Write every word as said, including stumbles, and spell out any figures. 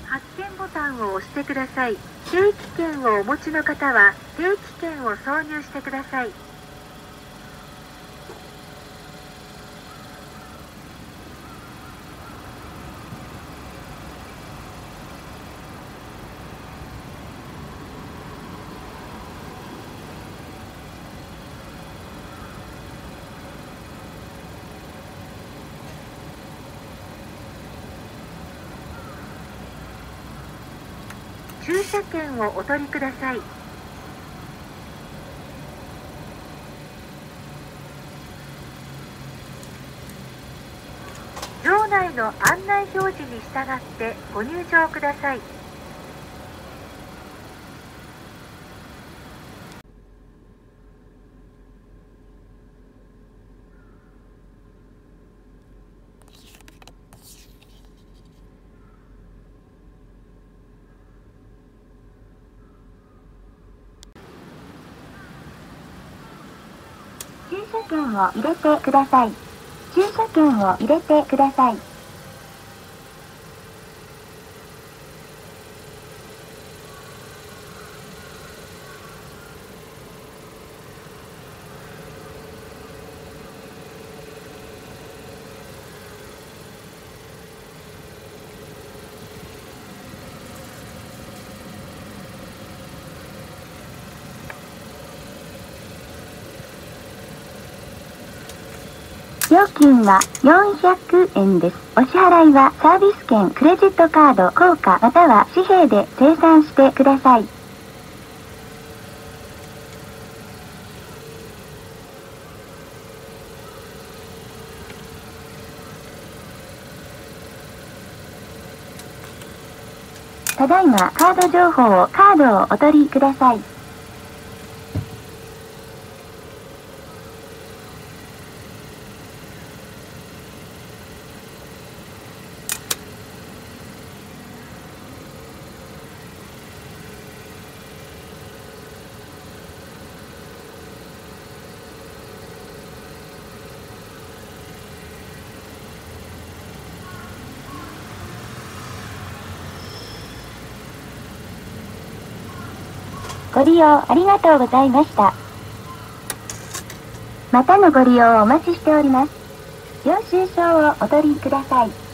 発券ボタンを押してください。定期券をお持ちの方は定期券を挿入してください。駐車券をお取りください。場内の案内表示に従ってご入場ください。 駐車券を入れてください。駐車券を入れてください。料金はよんひゃくえんです。お支払いはサービス券、クレジットカード、硬貨または紙幣で精算してください。ただいまカード情報をカードをお取りください。ご利用ありがとうございました。またのご利用をお待ちしております。領収書をお取りください。